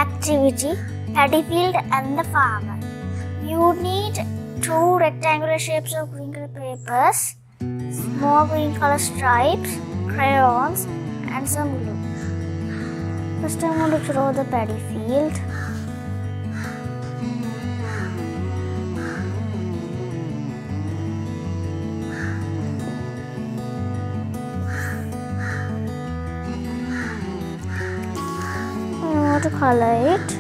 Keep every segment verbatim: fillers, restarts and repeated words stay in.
activity, paddy field and the farmer. You need two rectangular shapes of green color papers, small green color stripes, crayons and some glue. First I'm going to draw the paddy field. To color it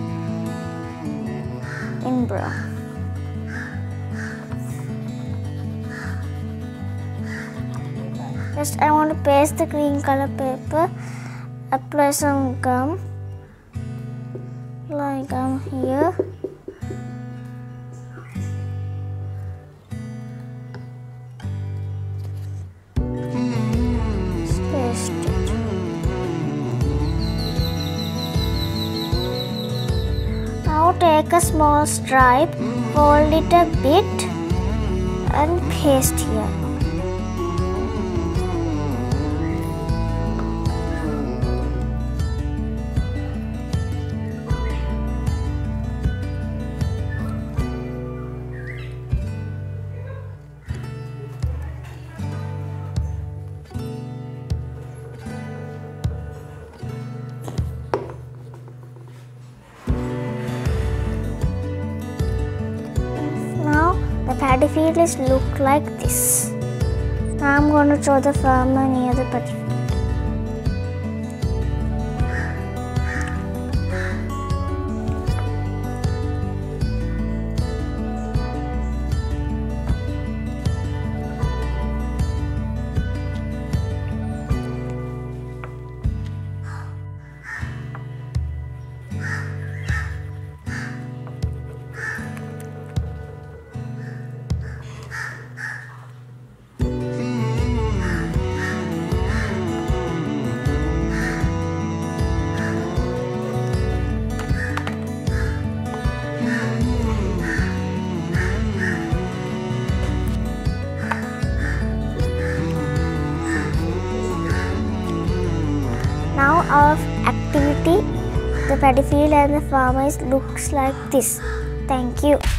in brown. First I want to paste the green color paper, apply some gum like gum here. Paste it. Now take a small stripe, fold it a bit and paste here. The paddy field is look like this. Now I'm going to draw the farmer near the paddy field. Now our activity, the paddy field and the farmer looks like this. Thank you.